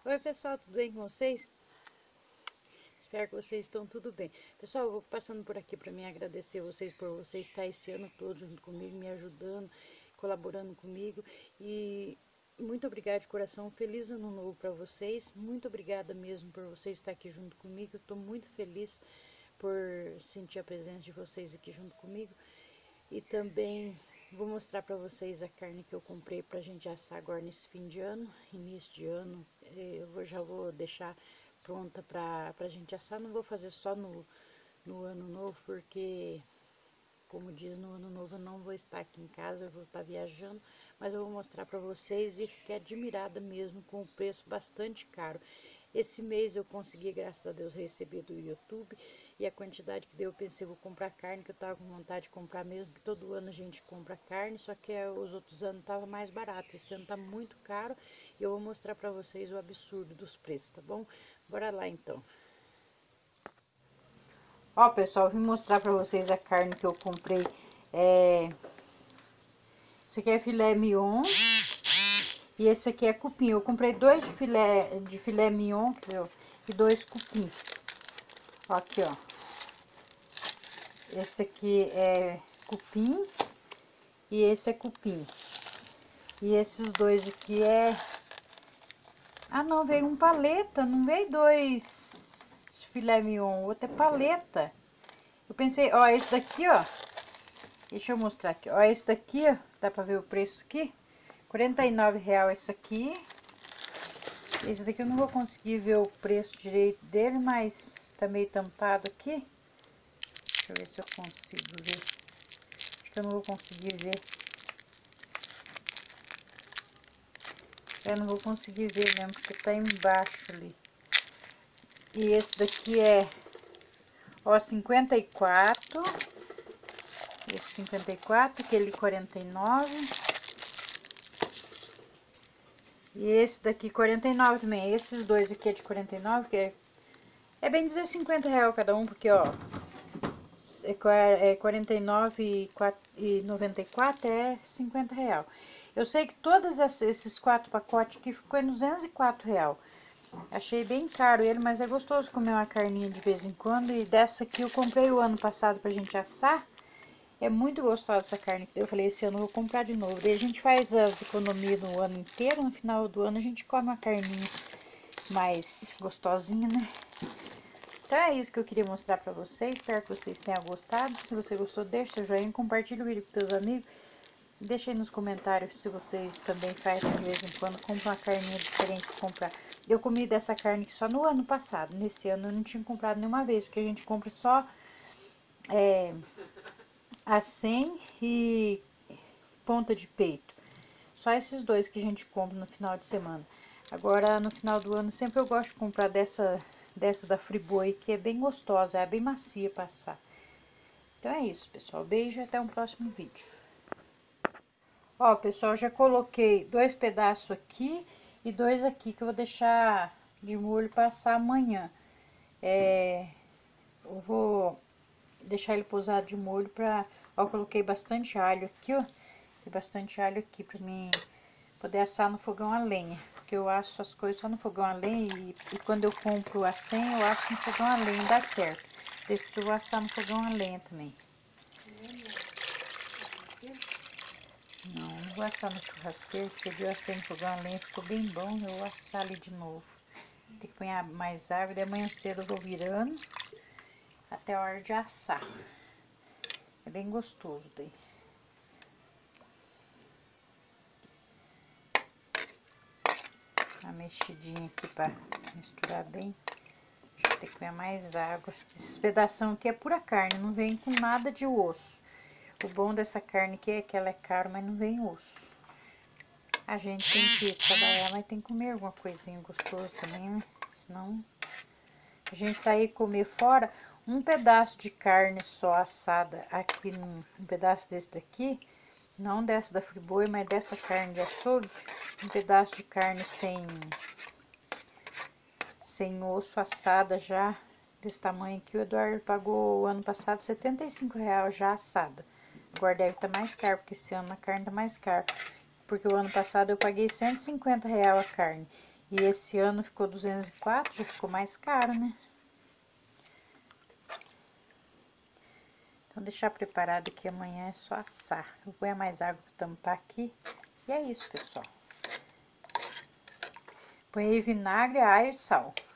Oi pessoal, tudo bem com vocês? Espero que vocês estão tudo bem. Pessoal, eu vou passando por aqui para me agradecer vocês por vocês estar esse ano todo junto comigo, me ajudando, colaborando comigo. E muito obrigada de coração, feliz ano novo para vocês. Muito obrigada mesmo por vocês estar aqui junto comigo. Eu estou muito feliz por sentir a presença de vocês aqui junto comigo. E também vou mostrar para vocês a carne que eu comprei pra gente assar agora nesse fim de ano, início de ano. Já vou deixar pronta pra gente assar. Não vou fazer só no ano novo, porque, como diz, no ano novo eu não vou estar aqui em casa, eu vou estar viajando. Mas eu vou mostrar pra vocês e fiquei admirada mesmo com o preço bastante caro. Esse mês eu consegui, graças a Deus, receber do YouTube, e a quantidade que deu, eu pensei, vou comprar carne, que eu tava com vontade de comprar mesmo, porque todo ano a gente compra carne, só que os outros anos tava mais barato. Esse ano tá muito caro e eu vou mostrar pra vocês o absurdo dos preços, tá bom? Bora lá então. Ó, pessoal, vim mostrar pra vocês a carne que eu comprei. Esse aqui é filé mignon. E esse aqui é cupim. Eu comprei dois de filé mignon e dois cupim. Ó, aqui, ó. Esse aqui é cupim e esse é cupim. E esses dois aqui é... Ah, não, veio um paleta, não veio dois filé mignon, o outro é paleta. Eu pensei, ó, esse daqui, ó. Deixa eu mostrar aqui, ó, esse daqui, ó, dá pra ver o preço aqui. R$49 esse aqui. Esse daqui eu não vou conseguir ver o preço direito dele, mas tá meio tampado aqui. Deixa eu ver se eu consigo ver. Acho que eu não vou conseguir ver. Eu não vou conseguir ver mesmo, porque tá embaixo ali. E esse daqui é, ó, 54. Esse 54, aquele 49. E esse daqui 49 também. Esses dois aqui é de 49, que é bem dizer R$50 cada um, porque, ó, é 49 e 94 é R$50. Eu sei que todos esses 4 pacotes aqui ficou em R$204. Achei bem caro ele, mas é gostoso comer uma carninha de vez em quando. E dessa aqui eu comprei o ano passado pra gente assar. É muito gostosa essa carne. Eu falei, esse ano eu vou comprar de novo. Daí a gente faz as economias no ano inteiro. No final do ano a gente come uma carninha mais gostosinha, né? Então é isso que eu queria mostrar pra vocês. Espero que vocês tenham gostado. Se você gostou, deixa seu joinha, compartilha o vídeo com seus amigos. Deixa aí nos comentários se vocês também fazem de vez em quando, compram uma carninha diferente de comprar. Eu comi dessa carne só no ano passado. Nesse ano eu não tinha comprado nenhuma vez, porque a gente compra só a 100 e ponta de peito. Só esses dois que a gente compra no final de semana. Agora, no final do ano, sempre eu gosto de comprar dessa da Friboi, que é bem gostosa, é bem macia passar. Então é isso, pessoal. Beijo e até um próximo vídeo. Ó, pessoal, já coloquei 2 pedaços aqui e 2 aqui, que eu vou deixar de molho passar amanhã. Eu vou deixar ele posado de molho pra... Ó, eu coloquei bastante alho aqui, ó. Tem bastante alho aqui pra mim poder assar no fogão a lenha. Porque eu asso as coisas só no fogão a lenha e quando eu compro a 100, eu asso no fogão a lenha, dá certo. Desse que eu vou assar no fogão a lenha também. Não vou assar no churrasqueiro, porque eu assei no fogão a lenha, ficou bem bom. Eu vou assar ali de novo. Tem que pôr mais água, de amanhã cedo eu vou virando até a hora de assar. É bem gostoso daí. Uma mexidinha aqui pra misturar bem. Deixa eu ter que pôr mais água. Esses pedação aqui é pura carne, não vem com nada de osso. O bom dessa carne aqui é que ela é cara, mas não vem osso. A gente tem que trabalhar, mas tem que comer alguma coisinha gostosa também, né? Senão a gente sair e comer fora, um pedaço de carne só assada aqui, um pedaço desse daqui, não dessa da Friboi, mas dessa carne de açougue, um pedaço de carne sem osso, assada já, desse tamanho aqui, o Eduardo pagou o ano passado R$75 já assada. Agora deve estar mais caro, porque esse ano a carne tá mais cara. Porque o ano passado eu paguei R$150 a carne. E esse ano ficou 204, já ficou mais caro, né? Então, deixar preparado que amanhã é só assar. Eu vou pôr mais água para tampar aqui. E é isso, pessoal. Põe aí vinagre, alho e sal.